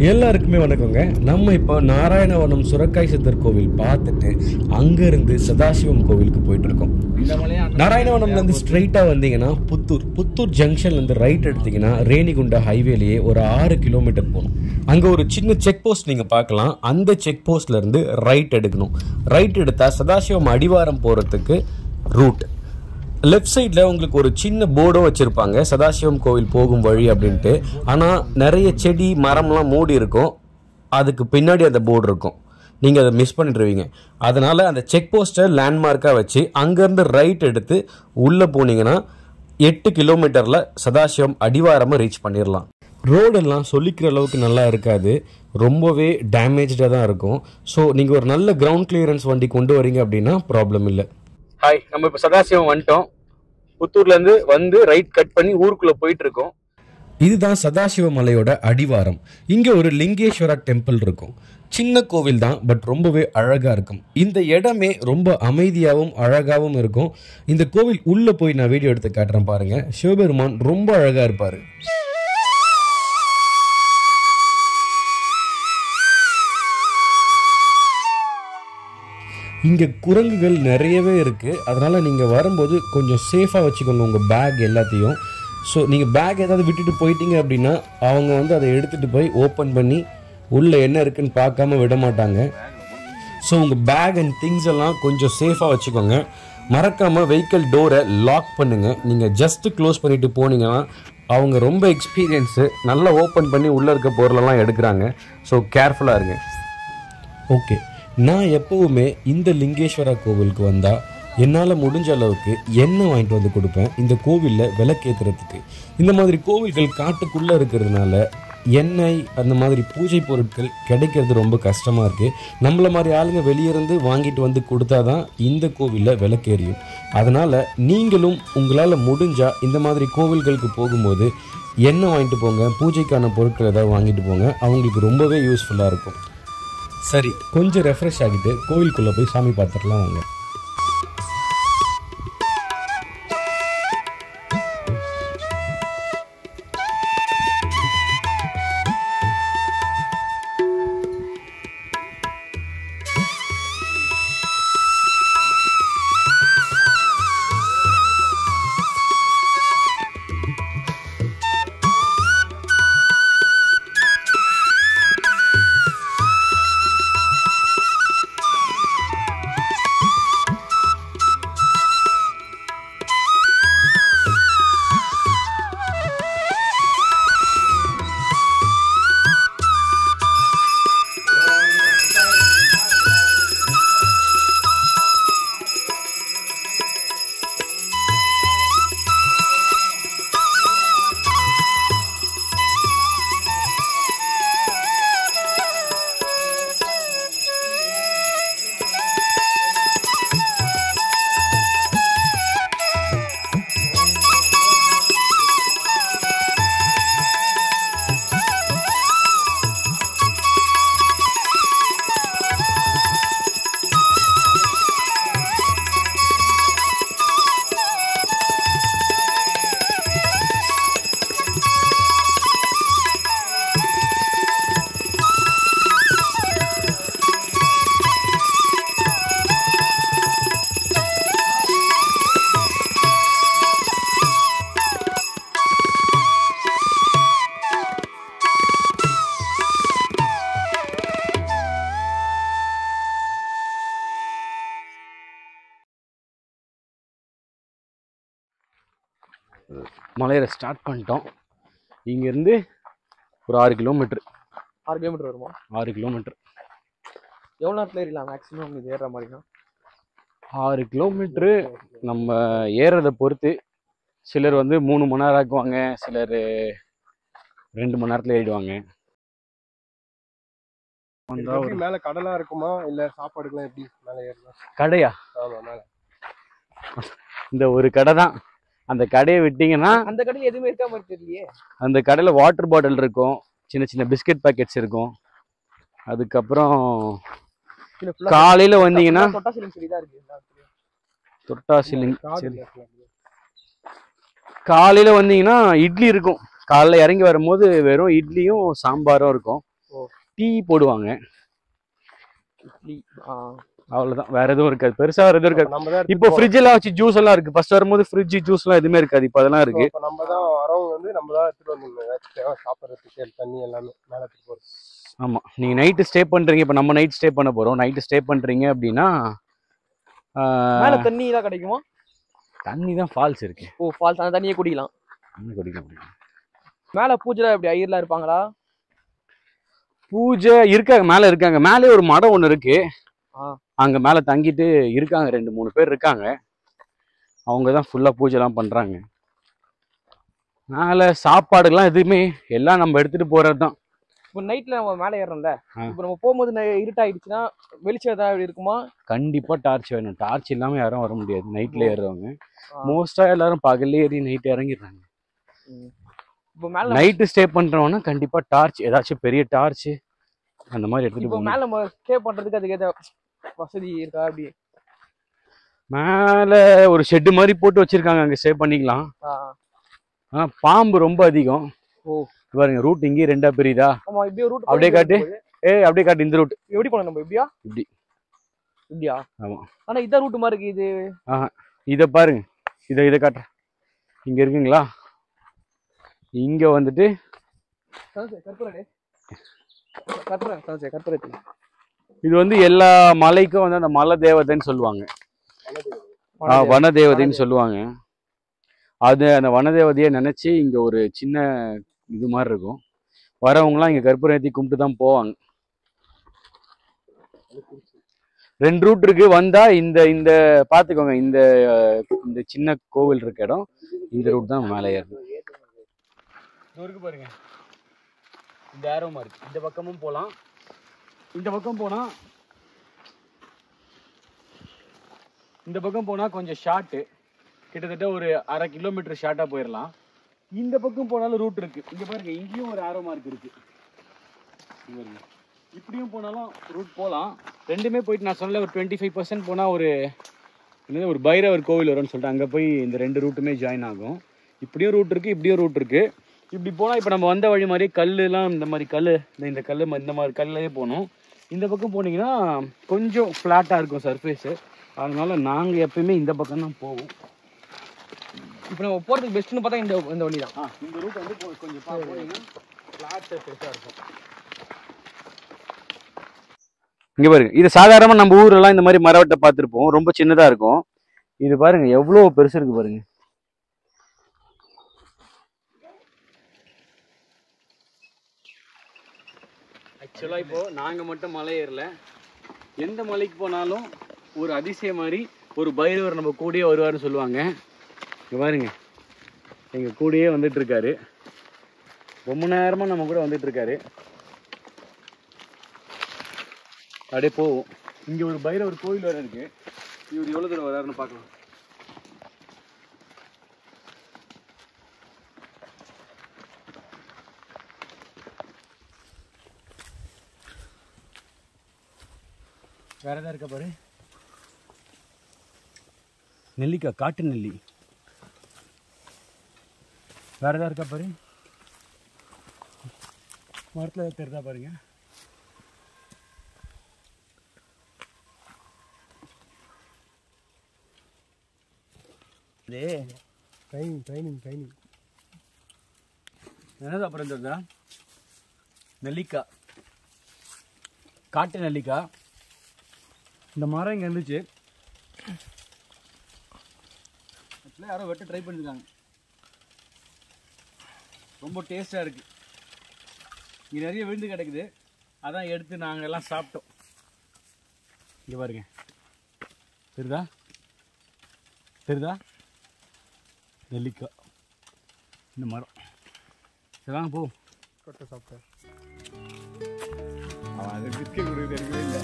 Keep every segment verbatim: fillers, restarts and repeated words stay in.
எல்லாருக்குமே வணக்கங்க. நம்ம இப்போ நாராயணவனம் சுரக்காய் சித்தர் கோவில் பார்த்துட்டு அங்கேருந்து சதாசிவம் கோவிலுக்கு போயிட்டு இருக்கோம். நாராயணவனம்லேருந்து ஸ்ட்ரைட்டாக வந்தீங்கன்னா புத்தூர் புத்தூர் ஜங்ஷன்லேருந்து ரைட் எடுத்தீங்கன்னா ரேணிகுண்டா ஹைவேலேயே ஒரு ஆறு கிலோமீட்டர் போகணும். அங்கே ஒரு சின்ன செக் போஸ்ட் நீங்கள் பார்க்கலாம். அந்த செக் போஸ்ட்லேருந்து ரைட் எடுக்கணும். ரைட் எடுத்தால் சதாசிவம் அடிவாரம் போகிறதுக்கு ரூட். லெஃப்ட் சைடில் உங்களுக்கு ஒரு சின்ன போர்டும் வச்சுருப்பாங்க, சதாசிவம் கோவில் போகும் வழி அப்படின்ட்டு. ஆனால் நிறைய செடி மரம்லாம் மூடி இருக்கும், அதுக்கு பின்னாடி அந்த போர்டு இருக்கும், நீங்கள் அதை மிஸ் பண்ணிடுவீங்க. அதனால் அந்த செக் போஸ்ட்டை லேண்ட்மார்க்காக வச்சு அங்கேருந்து ரைட் எடுத்து உள்ளே போனீங்கன்னா எட்டு கிலோமீட்டரில் சதாசிவம் அடிவாரமாக ரீச் பண்ணிடலாம். ரோடெல்லாம் சொல்லிக்கிற அளவுக்கு நல்லா இருக்காது, ரொம்பவே டேமேஜாக தான் இருக்கும். ஸோ நீங்கள் ஒரு நல்ல கிரவுண்ட் கிளியரன்ஸ் வண்டி கொண்டு வரீங்க அப்படின்னா ப்ராப்ளம் இல்லை. ஹாய், நம்ம இப்போ சதாசிவம் வந்துட்டோம். புத்தூர்லேருந்து வந்து ரைட் கட் பண்ணி ஊருக்குள்ளே போயிட்டு இருக்கோம். இதுதான் சதாசிவ மலையோட அடிவாரம். இங்கே ஒரு லிங்கேஸ்வரா டெம்பிள் இருக்கும். சின்ன கோவில் தான், பட் ரொம்பவே அழகாக இருக்கும். இந்த இடமே ரொம்ப அமைதியாகவும் அழகாகவும் இருக்கும். இந்த கோவில் உள்ளே போய் நான் வீடியோ எடுத்து காட்டுறேன் பாருங்கள். சிவபெருமான் ரொம்ப அழகாக இருப்பார். இங்கே குரங்குகள் நிறையவே இருக்குது, அதனால் நீங்கள் வரும்போது கொஞ்சம் சேஃபாக வச்சுக்கோங்க உங்கள் பேக் எல்லாத்தையும். ஸோ நீங்கள் பேக் ஏதாவது விட்டுட்டு போயிட்டீங்க அப்படின்னா அவங்க வந்து அதை எடுத்துகிட்டு போய் ஓப்பன் பண்ணி உள்ளே என்ன இருக்குன்னு பார்க்காம விட மாட்டாங்க. ஸோ உங்கள் பேக் அண்ட் திங்ஸ் எல்லாம் கொஞ்சம் சேஃபாக வச்சுக்கோங்க. மறக்காமல் வெஹிக்கிள் டோரை லாக் பண்ணுங்கள். நீங்கள் ஜஸ்ட்டு க்ளோஸ் பண்ணிவிட்டு போனீங்கன்னா அவங்க ரொம்ப எக்ஸ்பீரியன்ஸு, நல்லா ஓப்பன் பண்ணி உள்ளே இருக்க பொருளெல்லாம் எடுக்கிறாங்க. ஸோ கேர்ஃபுல்லாக இருங்க. ஓகே, நான் எப்போவுமே இந்த லிங்கேஸ்வரா கோவிலுக்கு வந்தால் என்னால் முடிஞ்ச அளவுக்கு எண்ணெய் வாங்கிட்டு வந்து கொடுப்பேன் இந்த கோவிலில் விளக்கேற்றுறதுக்கு. இந்த மாதிரி கோவில்கள் காட்டுக்குள்ளே இருக்கிறதுனால எண்ணெய் அந்த மாதிரி பூஜை பொருட்கள் கிடைக்கிறது ரொம்ப கஷ்டமாக இருக்குது. நம்மள மாதிரி ஆளுங்க வெளியிருந்து வாங்கிட்டு வந்து கொடுத்தா தான் இந்த கோவிலில் விளக்கேறியும். அதனால் நீங்களும் உங்களால் முடிஞ்சால் இந்த மாதிரி கோவில்களுக்கு போகும்போது எண்ணெய் வாங்கிட்டு போங்க, பூஜைக்கான பொருட்கள் ஏதாவது வாங்கிட்டு போங்க, அவங்களுக்கு ரொம்பவே யூஸ்ஃபுல்லாக இருக்கும். சரி, கொஞ்சம் ரெஃப்ரெஷ் ஆகிட்டு கோவிலுக்குள்ளே போய் சாமி பார்த்துடலாம் வாங்க. மலையில ஸ்டார்ட் பண்ணிட்டோம். இங்கேருந்து ஒரு ஆறு கிலோமீட்டர் ஆறு கிலோமீட்டர் வருமா? ஆறு கிலோமீட்டர். எவ்வளோ நேரத்தில் ஏறிடலாம் மேக்ஸிமம் இது ஏறுற மாதிரினா? ஆறு கிலோமீட்ரு நம்ம ஏறுறதை பொறுத்து. சிலர் வந்து மூணு மணி நேரம் ஆக்குவாங்க, சிலர் ரெண்டு மணி நேரத்தில் ஏறிடுவாங்க. மேலே கடலாக இருக்குமா இல்லை சாப்பாடுக்கெல்லாம் எப்படி மேலே ஏறலாம்? கடையா? ஆமாம், மேலே இந்த ஒரு கடை தான். அந்த கடையை விட்டீங்கன்னா அந்த கடையில் எதுவுமே இருக்க மாதிரி தெரியலையே. அந்த கடையில் வாட்டர் பாட்டில் இருக்கும், சின்ன சின்ன பிஸ்கட் பேக்கெட்ஸ் இருக்கும். அதுக்கப்புறம் காலையில் வந்தீங்கன்னா தொட்டாசிலிங் செடி தான் இருக்கு. தொட்டாசிலிங் சரி. காலையில் வந்தீங்கன்னா இட்லி இருக்கும். காலைல இறங்கி வரும்போது வெறும் இட்லியும் சாம்பாரும் இருக்கும். ஓ டீ போடுவாங்க. இட்லி அவ்வளவுதான், வேற எதுவும் இருக்காது, பெருசா வேற எதுவும் இருக்காது. நம்ம தான் இப்போ ஃப்ரிட்ஜ் எல்லாம் வச்சு ஜூஸ் எல்லாம் இருக்கு. ஃபர்ஸ்ட் வரும்போது ஃப்ரிட்ஜ் ஜூஸ் எல்லாம் எதுவுமே இருக்காது, இப்போ அதெல்லாம் இருக்கு. இப்போ நம்ம தான் வரவங்க வந்து நம்ம தான் எடுத்துட்டு வந்துடணும், ஏதாச்சும் தேவை சாப்பிட்றதுக்கு தண்ணி எல்லாமே மேலே எடுத்துட்டு போகிறது. ஆமா, நீங்க நைட்டு ஸ்டே பண்றீங்க, இப்போ நம்ம நைட் ஸ்டே பண்ண போறோம். நைட்டு ஸ்டே பண்றீங்க அப்படின்னா மேல தண்ணி தான் கிடைக்குமா? தண்ணி தான் ஃபால்ஸ் இருக்கு. ஓ ஃபால்ஸ், அந்த தண்ணியே குடிக்கலாம். தண்ணி குடிக்க முடியும். மேல பூஜை எப்படி ஐயர்லாம் இருப்பாங்களா? பூஜை இருக்காங்க, மேல இருக்காங்க. மேலே ஒரு மடம் ஒண்ணு இருக்கு, ஆ அங்க மேல தங்கிட்டு இருக்காங்க, ரெண்டு மூணு பேர் இருக்காங்க. அவங்கதான் ஃபுல்லா பூஜை எல்லாம் பண்றாங்க. மேல சாப்பாடுலாம் எதுவுமே எல்லாம் நம்ம எடுத்துட்டு போறதுதான். இப்போ நைட்ல நம்ம மேலே ஏறோம்ல, இப்போ நம்ம போகும்போது இருட்டாயிடுச்சுன்னா வெளிச்சம் ஏதாவது இருக்குமா? கண்டிப்பா டார்ச் வேணும், டார்ச் இல்லாம யாரும் வர முடியாது. நைட்ல ஏறுறவங்க மோஸ்டா எல்லாரும் பகல்ல ஏறி நைட் இறங்கிடுறாங்க. இப்போ மேல நைட்டு ஸ்டே பண்றவனா கண்டிப்பா டார்ச், ஏதாச்சும் பெரிய டார்ச் அந்த மாதிரி எடுத்துட்டு இப்போ மேல நம்ம ஸ்டே பண்றதுக்கு அதுக்கு ஏதாவது வசதி இருக்கா? அப்படி மேல ஒரு ஷெட்டு மாதிரி போட்டு வச்சிருக்காங்க, அங்க ஸ்டே பண்ணிக்கலாம். ஆனா பாம்பு ரொம்ப அதிகம். ஓ பாருங்க, ரூட் இங்கே ரெண்டா பிரியுதா? ஆமா, இப்படியே ரூட் அப்படியே காட்டு. ஏய் அப்படியே காட்டு, இந்த ரூட் எப்படி போனோம் நம்ம? இப்படியா இப்படி? இப்படியா? ஆமா. ஆனா இதான் ரூட் மாதிரி இருக்கு இது. ஆஹா, இத பாருங்க, இத இத காட்டுறேன். இங்க இருக்குங்களா? இங்க வந்துட்டு இது வந்து எல்லா மலைக்கும் வந்து அந்த மலை தேவதைன்னு சொல்லுவாங்க, வன தேவதைன்னு சொல்லுவாங்க. அது அந்த வன தேவதையை நினைச்சு இங்க ஒரு சின்ன இது மாதிரி இருக்கும். வரவங்கலாம் இங்க கற்பூரம் ஏத்தி கும்பிட்டு தான் போவாங்க. ரெண்டு ரூட் இருக்கு. வந்தா இந்த இந்த பாத்துக்கோங்க, இந்த இந்த சின்ன கோவில் இருக்க இடம், இந்த ரூட் தான் மேலே ஏறுது. இருக்கு பாருங்க, இந்த ஏரோ மார்க். இந்த பக்கமும் போலாம், இந்த பக்கம் போனா இந்த பக்கம் போனா கொஞ்சம் ஷார்ட்டு, கிட்டத்தட்ட ஒரு அரை கிலோமீட்டர் ஷார்ட்டா போயிடலாம். இந்த பக்கம் போனாலும் ரூட் இருக்கு. இங்க பாருங்க, இங்கேயும் ஒரு ஏரோ மார்க் இருக்கு. இப்படியும் போனாலும் ரூட் போகலாம். ரெண்டுமே போயிட்டு நான் சொன்ன ஒரு டுவெண்ட்டி ஃபைவ் பர்சன்ட் போனால் ஒரு என்னது ஒரு பைரவர் கோவில் வரும்னு சொல்லிட்டு அங்கே போய் இந்த ரெண்டு ரூட்டுமே ஜாயின் ஆகும். இப்படியும் ரூட் இருக்குது, இப்படியும் ரூட் இருக்குது. இப்படி போனால் இப்போ நம்ம வந்த வழி மாதிரியே கல்லுலாம் இந்த மாதிரி கல், இந்த இந்த கல் இந்த மாதிரி கல்லையே போகணும். இந்த பக்கம் போனீங்கன்னா கொஞ்சம் ஃப்ளாட்டாக இருக்கும் சர்ஃபேஸு, அதனால நாங்கள் எப்பயுமே இந்த பக்கம் தான் போவோம். இப்போ நம்ம போகிறதுக்கு பெஸ்ட்டுன்னு பார்த்தா இந்த இந்த வழி தான். ஆ, இந்த ரூட் வந்து கொஞ்சம் போனீங்கன்னா ஃப்ளாட் சர்ஃபேஸாக இருக்கும். இங்க பாருங்க, இது சாதாரணமா நம்ம ஊரெல்லாம் இந்த மாதிரி மரவட்டை பார்த்துருப்போம், ரொம்ப சின்னதா இருக்கும். இது பாருங்க எவ்வளவு பெருசு இருக்கு பாருங்க. ஆக்சுவலா இப்போ நாங்க மட்டும் மலை ஏறல, எந்த மலைக்கு போனாலும் ஒரு அதிசயம் மாதிரி ஒரு பைரவர் நம்ம கூடயே வருவாருன்னு சொல்லுவாங்க. இங்க பாருங்க, எங்க கூடயே வந்துட்டு இருக்காரு, ரொம்ப நேரமா நம்ம கூட வந்துட்டு இருக்காரு. அப்படியே போவோம். இங்க ஒரு பைரவர் கோயில் வேற இருக்கு. இவர் எவ்வளவு தூரம் வராருன்னு பார்க்கலாம். வேற ஏதாவது இருக்கா பாரு, நெல்லிக்காய், காட்டு நெல்லி. வேற ஏதாவது இருக்கா பாரு, மரத்துல தெரியுதா பாருங்க. ட்ரைனிங் ட்ரைனிங் ட்ரைனிங் என்னது அப்புறம் தெரியுதா, நெல்லிக்காய், காட்டு நெல்லிக்காய். இந்த மரம் இங்கே இருந்துச்சு, ஆக்சுவலாக யாரோ வெட்ட ட்ரை பண்ணியிருக்காங்க. ரொம்ப டேஸ்டாக இருக்குது. இங்கே நிறைய விழுந்து கிடக்குது, அதான் எடுத்து நாங்கள் எல்லாம் சாப்பிட்டோம். இங்கே பாருங்க, தெரியுதா தெரியுதா நெல்லிக்காய், இந்த மரம். சரி வாங்க போ. கொட்டை சாப்பிட்டேன். அவன் அது பிஸ்கெட் கொடுக்குறது இருக்கவே இல்லை.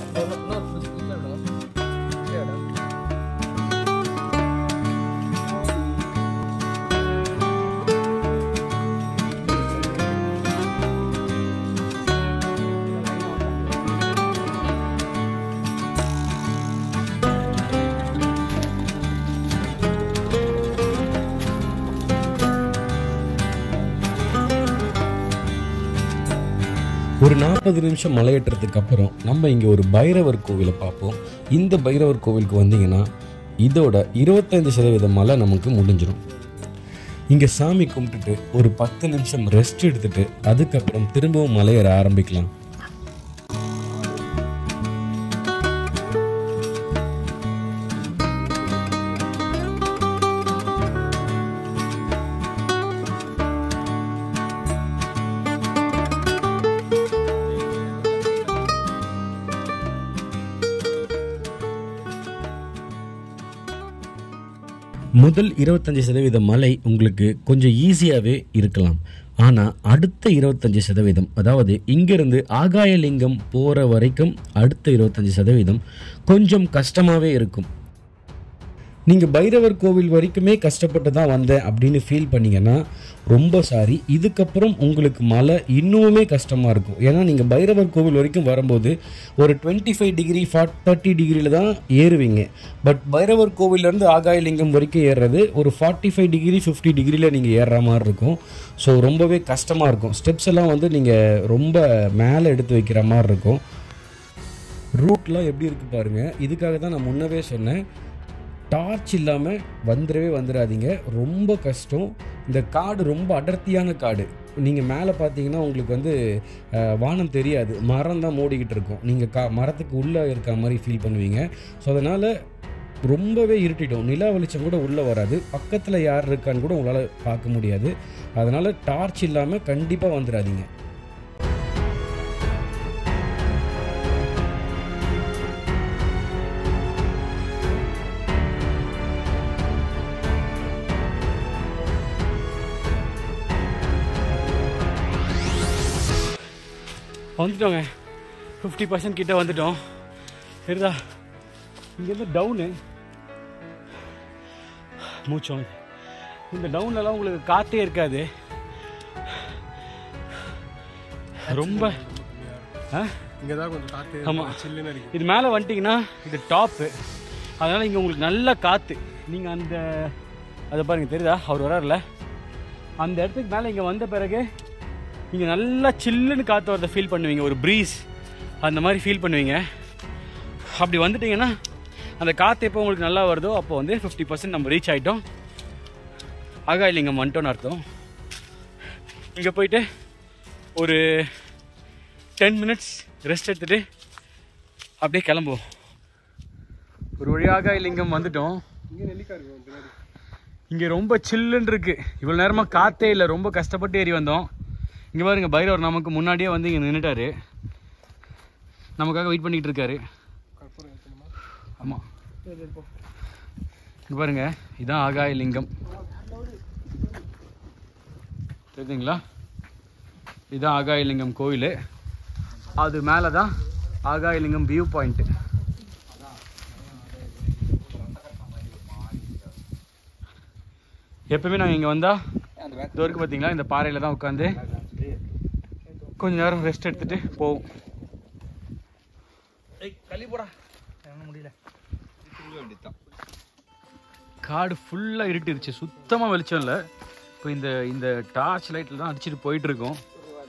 ஒரு நாற்பது நிமிஷம் மலையேற்றத்துக்கு அப்புறம் நம்ம இங்கே ஒரு பைரவர் கோவிலை பார்ப்போம். இந்த பைரவர் கோவிலுக்கு வந்தீங்கன்னா இதோட இருபத்தைந்து சதவீத மலை நமக்கு முடிஞ்சிடும். இங்கே சாமி கும்பிட்டுட்டு ஒரு பத்து நிமிஷம் ரெஸ்ட் எடுத்துட்டு அதுக்கப்புறம் திரும்பவும் மலையேற ஆரம்பிக்கலாம். முதல் இருபத்தஞ்சி சதவீத மலை உங்களுக்கு கொஞ்சம் ஈஸியாகவே இருக்கலாம். ஆனால் அடுத்த இருபத்தஞ்சி சதவீதம், அதாவது இங்கிருந்து ஆகாயலிங்கம் போகிற வரைக்கும் அடுத்த இருபத்தஞ்சி சதவீதம் கொஞ்சம் கஷ்டமாகவே இருக்கும். நீங்கள் பைரவர் கோவில் வரைக்குமே கஷ்டப்பட்டு தான் வந்தேன் அப்படின்னு ஃபீல் பண்ணிங்கன்னா ரொம்ப சாரி. இதுக்கப்புறம் உங்களுக்கு மலை இன்னுமே கஷ்டமாக இருக்கும். ஏன்னா நீங்கள் பைரவர் கோவில் வரைக்கும் வரும்போது ஒரு twenty five degree forty thirty டிகிரியில் தான் ஏறுவீங்க. பட் பைரவர் கோவிலேருந்து ஆகாயலிங்கம் வரைக்கும் ஏறுறது ஒரு ஃபார்ட்டி ஃபைவ் டிகிரி ஃபிஃப்டி டிகிரியில் நீங்கள் ஏறுற மாதிரி இருக்கும். ஸோ ரொம்பவே கஷ்டமாக இருக்கும். ஸ்டெப்ஸ் எல்லாம் வந்து நீங்கள் ரொம்ப மேலே எடுத்து வைக்கிற மாதிரி இருக்கும். ரூட்லாம் எப்படி இருக்குது பாருங்கள். இதுக்காக தான் நான் முன்னவே சொன்னேன், டார்ச் இல்லாமல் வந்துடவே வந்துடாதீங்க, ரொம்ப கஷ்டம். இந்த காடு ரொம்ப அடர்த்தியான காடு. நீங்கள் மேலே பார்த்தீங்கன்னா உங்களுக்கு வந்து வானம் தெரியாது, மரம் தான் மூடிக்கிட்டு இருக்கும். நீங்கள் கா மரத்துக்கு உள்ளே இருக்கிற மாதிரி ஃபீல் பண்ணுவீங்க. ஸோ அதனால் ரொம்பவே இருட்டிடும். நிலா வெளிச்சம் கூட உள்ளே வராது. பக்கத்தில் யார் இருக்கான்னு கூட உங்களால் பார்க்க முடியாது. அதனால் டார்ச் இல்லாமல் கண்டிப்பாக வந்துடாதீங்க. வந்துட்டோங்க, ஃபிஃப்டி பர்சன்ட் கிட்டே வந்துட்டோம். சரிதா, இங்கேருந்து டவுனு மூச்சோம். இந்த டவுன்லலாம் உங்களுக்கு காற்றே இருக்காது. ரொம்ப இங்கே தான் கொஞ்சம் காற்று. ஆமாம், சில்லுன்னு இருக்கு. இது மேலே வந்துட்டிங்கன்னா இது டாப்பு, அதனால் இங்கே உங்களுக்கு நல்ல காற்று. நீங்கள் அந்த அதை பாருங்கள், தெரியுதா அவர் வராருல, அந்த இடத்துக்கு மேலே இங்கே வந்த பிறகு நீங்கள் நல்லா சில்லுன்னு காற்று வரதை ஃபீல் பண்ணுவீங்க. ஒரு ப்ரீஸ் அந்த மாதிரி ஃபீல் பண்ணுவீங்க. அப்படி வந்துட்டிங்கன்னா அந்த காற்று எப்போ உங்களுக்கு நல்லா வருதோ அப்போ வந்து ஃபிஃப்டி பர்சன்ட் நம்ம ரீச் ஆகிட்டோம். ஆகாயலிங்கம் வந்துட்டோன்னு அர்த்தம். இங்கே போயிட்டு ஒரு டென் மினிட்ஸ் ரெஸ்ட் எடுத்துகிட்டு அப்படியே கிளம்புவோம். ஒரு வழியாக ஆகாயலிங்கம் வந்துட்டோம். இங்கே நெல்லிக்காய் இருக்கு. இங்கே ரொம்ப சில்லுன்னு இருக்குது. இவ்வளோ நேரமாக காற்றே இல்லை, ரொம்ப கஷ்டப்பட்டு ஏறி வந்தோம். இங்கே பாருங்க, பைரவர் நமக்கு முன்னாடியே வந்து இங்கே நின்றுட்டாரு, நமக்காக வெயிட் பண்ணிகிட்டு இருக்காரு. ஆமாம், இங்கே பாருங்க, இதுதான் ஆகாயலிங்கம், தெரியுதுங்களா? இதுதான் ஆகாயலிங்கம் கோவில். அது மேலே தான் ஆகாயலிங்கம் வியூ பாயிண்ட்டு. எப்பவுமே நாங்கள் இங்கே வந்தால் இது வரைக்கும் பார்த்தீங்களா, இந்த பாறையில் தான் உட்காந்து கொஞ்ச நேரம் ரெஸ்ட் எடுத்துட்டு போவோம். முடியல, காடு ஃபுல்லாக இருட்டிருச்சு, சுத்தமாக வெளிச்சம் இல்லை. இப்போ இந்த இந்த டார்ச் லைட்டில் தான் அடிச்சுட்டு போயிட்டு இருக்கோம்.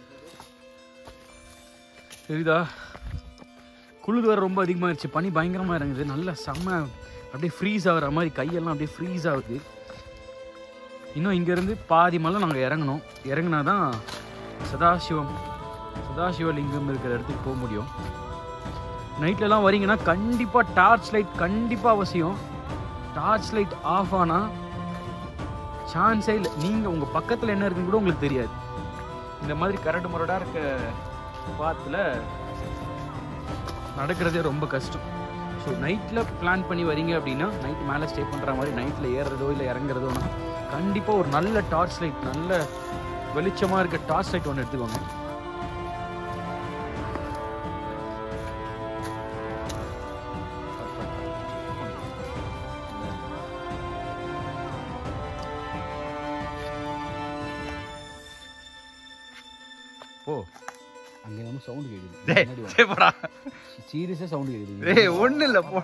சரிதா, குளிர் வேறு ரொம்ப அதிகமாகிடுச்சு, பனி பயங்கரமாக இறங்குது, நல்லா செம்ம அப்படியே ஃப்ரீஸ் ஆகிற மாதிரி கையெல்லாம் அப்படியே ஃப்ரீஸ் ஆகுது. இன்னும் இங்கேருந்து பாதி மலை நாங்கள் இறங்கணும். இறங்கினா தான் சதாசிவம் சதாசிவலிங்கம் இருக்கிற இடத்துக்கு போக முடியும். நைட்லலாம் வரீங்கன்னா கண்டிப்பாக டார்ச் லைட் கண்டிப்பாக அவசியம். டார்ச் லைட் ஆஃப் ஆனால் சான்ஸே இல்லை, நீங்கள் உங்கள் பக்கத்தில் என்ன இருக்குன்னு கூட உங்களுக்கு தெரியாது. இந்த மாதிரி கரடு முரடாக இருக்க பாத்தில் நடக்கிறதே ரொம்ப கஷ்டம். ஸோ நைட்டில் பிளான் பண்ணி வரீங்க அப்படின்னா, நைட் மேலே ஸ்டே பண்ணுற மாதிரி நைட்டில் ஏறுறதோ இல்லை இறங்குறதோனா கண்டிப்பாக ஒரு நல்ல டார்ச் லைட், நல்ல வெளிச்சமாக இருக்க டார்ச் லைட் ஒன்று எடுத்துக்கோங்க. ஓ, அங்கே நம்ம சவுண்டு கேட்குது. சீரியஸாக சவுண்டு கேட்குது. ஒன்றும் இல்லை, போ.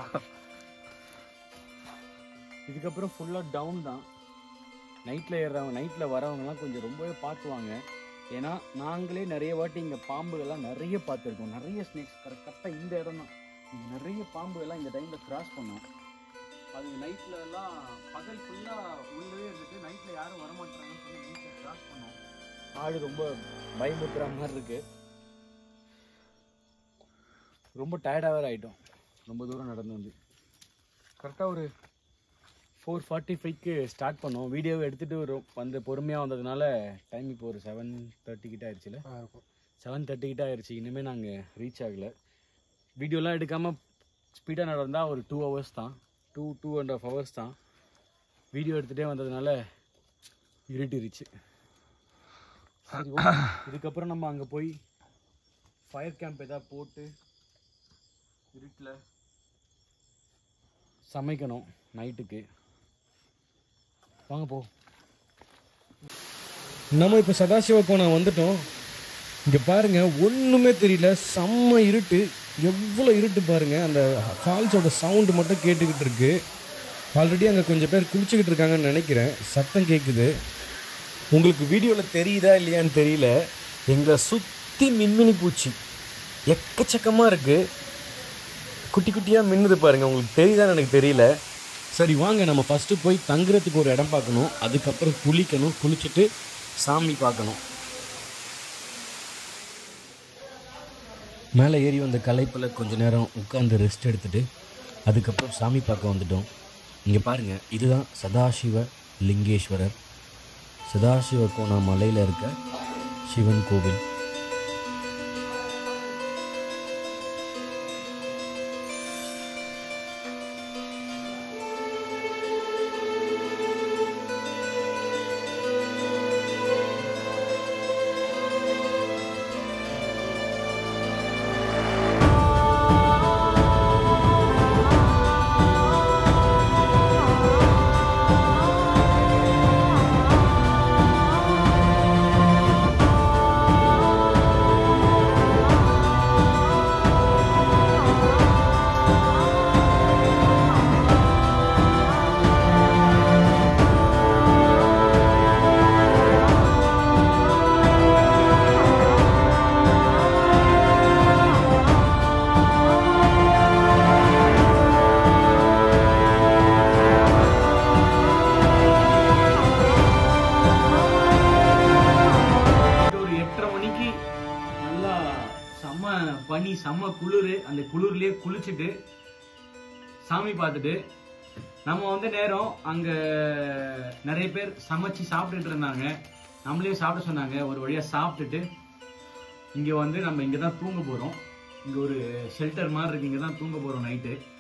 இதுக்கப்புறம் ஃபுல்லாக டவுன் தான். நைட்டில் ஏறுறவங்க, நைட்டில் வரவங்கலாம் கொஞ்சம் ரொம்பவே பார்த்துவாங்க. ஏன்னா நாங்களே நிறைய வாட்டி இங்கே பாம்புகள்லாம் நிறைய பார்த்துருக்கோம், நிறைய ஸ்னேக்ஸ். கரெக்டாக இந்த இடம் தான், இங்கே நிறைய பாம்புகள்லாம் இந்த டைமில் கிராஸ் பண்ணோம். அது நைட்டில் எல்லாம் பகல் ஃபுல்லாக உள்ளே இருந்துட்டு நைட்டில் யாரும் வரமாட்டாங்கன்னு சொல்லி வீட்டில் கிராஸ் பண்ணோம். ஆடு ரொம்ப பயமுறுத்துற மாதிரி இருக்கு. ரொம்ப டயர்டாக வேறு ஆகிட்டோம் ரொம்ப தூரம் நடந்து வந்து. கரெக்டாக ஒரு ஃபோர் ஃபார்ட்டி ஃபைவ்க்கு ஸ்டார்ட் பண்ணோம். வீடியோவை எடுத்துகிட்டு ஒரு வந்து பொறுமையாக வந்ததுனால டைம் இப்போ ஒரு செவன் தேர்ட்டி கிட்ட ஆயிடுச்சுல, செவன் தேர்ட்டி கிட்ட ஆயிடுச்சு. இனிமேல் நாங்கள் ரீச் ஆகலை. வீடியோலாம் எடுக்காமல் ஸ்பீடாக நடந்தால் ஒரு டூ ஹவர்ஸ் தான், two two and half hours தான். வீடியோ எடுத்துகிட்டே வந்ததுனால இருட்டிருச்சு. சரி, இதுக்கப்புறம் நம்ம அங்கே போய் ஃபயர் கேம்ப் எதாவது போட்டு இருட்டில் சமைக்கணும் நைட்டுக்கு. வாங்க போ. நம்ம இப்போ சதாசிவ கோணம் வந்துட்டோம். இங்கே பாருங்கள், ஒன்றுமே தெரியல, செம்ம இருட்டு. எவ்வளோ இருட்டு பாருங்கள். அந்த ஃபால்ஸோட சவுண்டு மட்டும் கேட்டுக்கிட்டு இருக்கு. ஆல்ரெடி அங்கே கொஞ்சம் பேர் குளிச்சுக்கிட்டு இருக்காங்கன்னு நினைக்கிறேன், சத்தம் கேட்குது. உங்களுக்கு வீடியோவில் தெரியுதா இல்லையான்னு தெரியல, எங்களை சுற்றி மின்மினி பூச்சி எக்கச்சக்கமாக இருக்குது. குட்டி குட்டியாக மின்னுது பாருங்கள், உங்களுக்கு தெரியுதான்னு எனக்கு தெரியல. சரி வாங்க, நம்ம ஃபஸ்ட்டு போய் தங்குறதுக்கு ஒரு இடம் பார்க்கணும், அதுக்கப்புறம் குளிக்கணும், குளிச்சுட்டு சாமி பார்க்கணும். மேலே ஏறி வந்த களைப்பில் கொஞ்ச நேரம் உட்காந்து ரெஸ்ட் எடுத்துகிட்டு அதுக்கப்புறம் சாமி பார்க்க வந்துட்டோம். இங்கே பாருங்கள், இதுதான் சதாசிவ லிங்கேஸ்வரர், சதாசிவ கோணா மலையில் இருக்க சிவன் கோவில். பனி செம்ம குளிர். அந்த குளிர்லயே குளிச்சுட்டு சாமி பார்த்துட்டு நம்ம வந்து நேரம் அங்க நிறைய பேர் சமைச்சு சாப்பிட்டுட்டு இருந்தாங்க. நம்மளே சாப்பிட சொன்னாங்க. ஒரு வழியா சாப்பிட்டுட்டு இங்க வந்து நம்ம இங்க தான் தூங்க போறோம். இங்க ஒரு ஷெல்டர் மாதிரி இருக்கு, இங்க தான் தூங்க போறோம் நைட்டு.